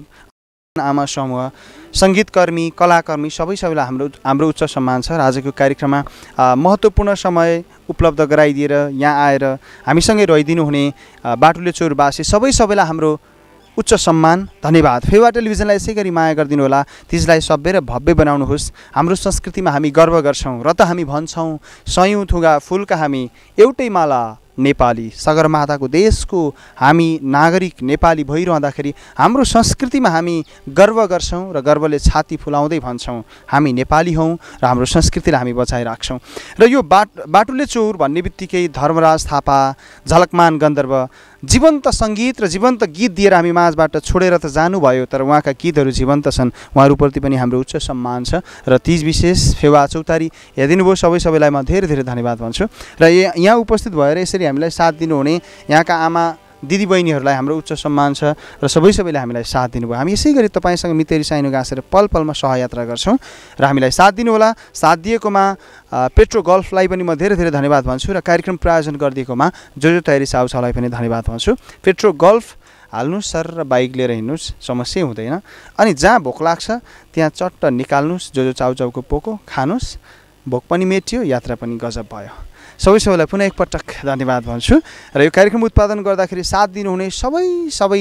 आमा समूह सङ्गीतकर्मी कलाकर्मी सबैलाई हाम्रो उच्च सम्मान छ। र आजको कार्यक्रममा महत्त्वपूर्ण समय उपलब्ध गराइदिएर यहाँ आएर हामीसँगै रहिदिनु हुने बाटुले चौरवासी सबैलाई हाम्रो उच्च सम्मान धन्यवाद। फेवा टेलिभिजनलाई यसै गरी माया गरिदिनु होला, तिजलाई सभ्य र भव्य बनाउनुहोस्। हाम्रो संस्कृतिमा हामी गर्व गर्छौँ र त हामी भन्छौँ सयौँ थुगा फुलका हामी एउटै माला नेपाली। सगरमाथाको देशको हामी नागरिक नेपाली भइरहँदाखेरि हाम्रो संस्कृतिमा हामी गर्व गर्छौँ र गर्वले छाती फुलाउँदै भन्छौँ हामी नेपाली हौँ र हाम्रो संस्कृतिलाई हामी बचाइराख्छौँ। र यो बाटुले चौर भन्ने बित्तिकै धर्मराज थापा, झलकमान गन्धर्व जीवन्त सङ्गीत र जीवन्त गीत दिएर हामी माझबाट छोडेर त जानुभयो, तर उहाँका गीतहरू जीवन्त छन्। उहाँहरूप्रति पनि हाम्रो उच्च सम्मान छ। र तीज विशेष फेवा चौतारी हेरिदिनुभयो सबैलाई म धेरै धेरै धन्यवाद भन्छु। र यहाँ उपस्थित भएर यसरी हामीलाई साथ दिनुहुने यहाँका आमा दिदीबहिनीहरूलाई हाम्रो उच्च सम्मान छ र सबैले हामीलाई साथ दिनुभयो। हामी यसै गरी तपाईँसँग मितेरी साइनो गाँसेर पल पलमा सहयात्रा गर्छौँ र हामीलाई साथ दिनुहोला। साथ दिएकोमा पेट्रो गल्फलाई पनि म धेरै धेरै धन्यवाद भन्छु र कार्यक्रम प्रायोजन गरिदिएकोमा जो तयारी साउछाउलाई पनि धन्यवाद भन्छु। पेट्रो गल्फ हाल्नुहोस् सर र बाइक लिएर हिँड्नुहोस्, समस्या हुँदैन। अनि जहाँ भोक लाग्छ त्यहाँ चट्ट निकाल्नुहोस् जो चाउचाउको पोको खानुहोस्, भोक पनि मेटियो, यात्रा पनि गजब भयो। सबैलाई पुनः एकपटक धन्यवाद भन्छु। र यो कार्यक्रम उत्पादन गर्दाखेरि साथ दिनुहुने सबै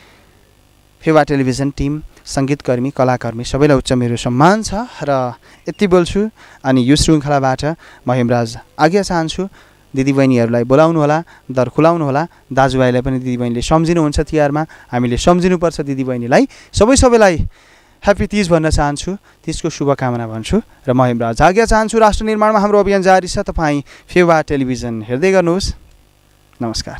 फेवा टेलिभिजन टिम, सङ्गीतकर्मी कलाकर्मी सबैलाई उच्च मेरो सम्मान छ। र यति बोल्छु अनि यो श्रृङ्खलाबाट म हेमराज आज्ञा चाहन्छु। दिदीबहिनीहरूलाई बोलाउनुहोला, दर खुलाउनुहोला। दाजुभाइलाई पनि दिदीबहिनीले सम्झिनुहुन्छ तिहारमा, हामीले सम्झिनुपर्छ दिदीबहिनीलाई। सबैलाई ह्याप्पी तिज भन्न चाहन्छु, तिजको शुभकामना भन्छु र म हेमराज आज्ञा चाहन्छु। राष्ट्र निर्माणमा हाम्रो अभियान जारी छ, तपाईँ फेवा टेलिभिजन हेर्दै गर्नुहोस्। नमस्कार।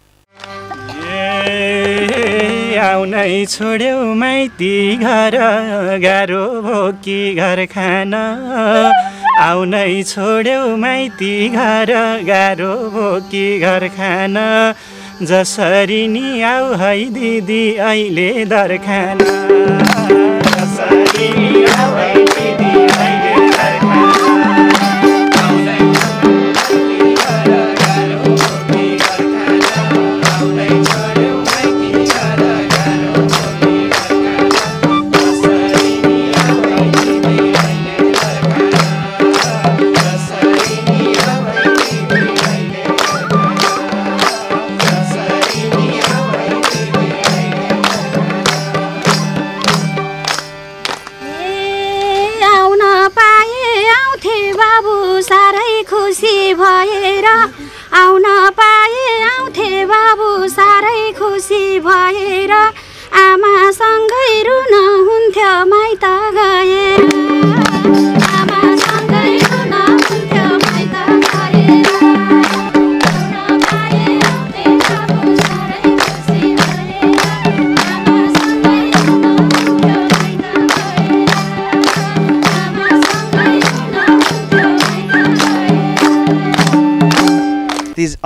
आउनै छोड्यौ माइती घर गाह्रो भोकी घर खान, आउनै छोड्यौ माइती घर गाह्रो भोकी घर खान, जसरी नि आऊ है दिदी अहिले दर खान, जसरी नि आऊ है दिदी अहिले दर खान, आउनै छोड्यौ घर गाह्रो भोकी घर खान, आउनै छोड्यौ माइती घर गाह्रो भोकी घर खान, जसरी नि आऊ है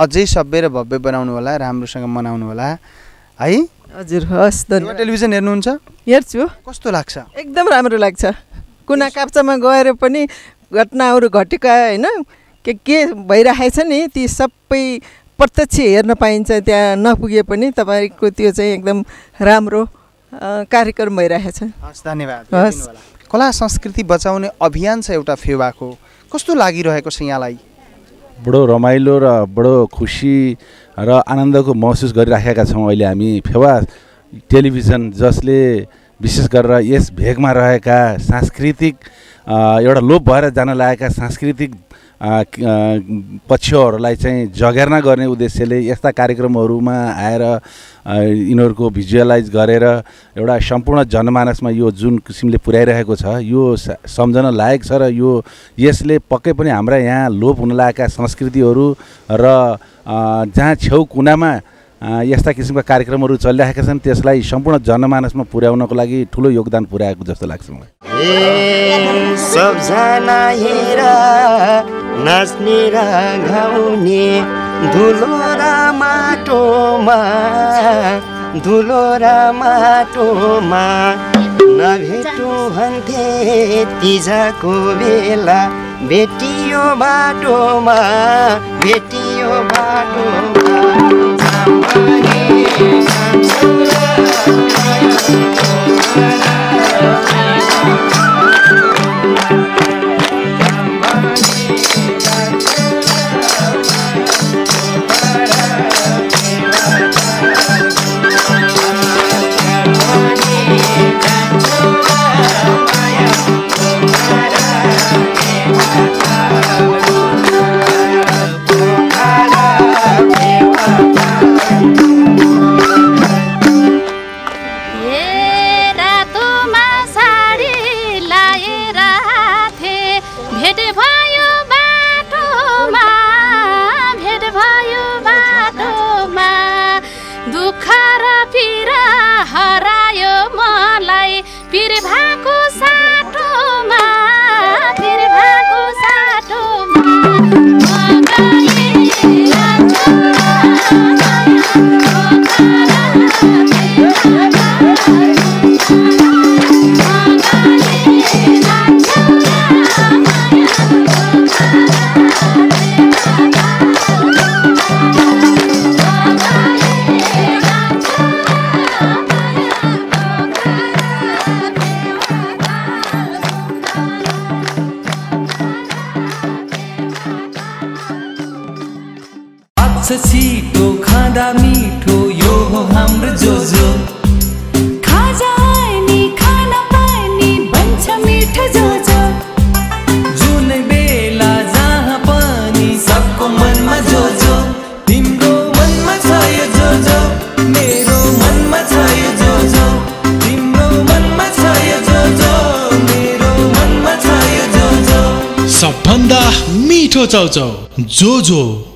अझै सभ्य र भव्य बनाउनु होला, राम्रोसँग मनाउनु होला है। हजुर, हस्, धन्यवाद। टेलिभिजन हेर्नुहुन्छ? हेर्छु। कस्तो लाग्छ? एकदम राम्रो लाग्छ। कुना काप्चामा गएर पनि घटनाहरू घटेका होइन के भइरहेछ नि ती सबै प्रत्यक्ष हेर्न पाइन्छ। त्यहाँ नपुगे पनि तपाईँको त्यो चाहिँ एकदम राम्रो कार्यक्रम भइरहेछ। हस्, धन्यवाद। कला संस्कृति बचाउने अभियान छ एउटा फेवाको, कस्तो लागिरहेको छ यहाँलाई? बडो रमाइलो र बडो खुसी र आनन्दको महसुस गरिराखेका छौँ अहिले हामी। फेवा टेलिभिजन जसले विशेष गरेर यस भेगमा रहेका सांस्कृतिक एउटा लोप भएर जान लागेका सांस्कृतिक पक्षहरूलाई चाहिँ जगेर्ना गर्ने उद्देश्यले यस्ता कार्यक्रमहरूमा आएर यिनीहरूको भिजुअलाइज गरेर एउटा सम्पूर्ण जनमानसमा यो जुन किसिमले पुर्याइरहेको छ यो सम्झन लायक छ र यसले पक्कै पनि हाम्रा यहाँ लोप हुन लागेका संस्कृतिहरू र जहाँ छेउ कुनामा यस्ता किसिमका कार्यक्रमहरू चलिरहेका छन् त्यसलाई सम्पूर्ण जनमानसमा पुर्याउनको लागि ठुलो योगदान पुर्याएको जस्तो लाग्छ मलाई। सबजना हेर नाच्ने र गाउने धुलो र माटोमा नभेटो भन्थे तिजको बेला भेटियो बाटोमा छिटो खाँदा मिठो यो हो हाम्रो जोजो। खाजा नि खान पानी बन्छ मिठो जोजो। जुनै बेला जहाँ पनि सबको मनमा जोजो। तिम्रो मनमा छ यो जोजो, मेरो मनमा छ यो जोजो। तिम्रो मनमा छ यो जोजो, मेरो मनमा छ यो जोजो। सबभन्दा मिठो चाउचाउ जोजो।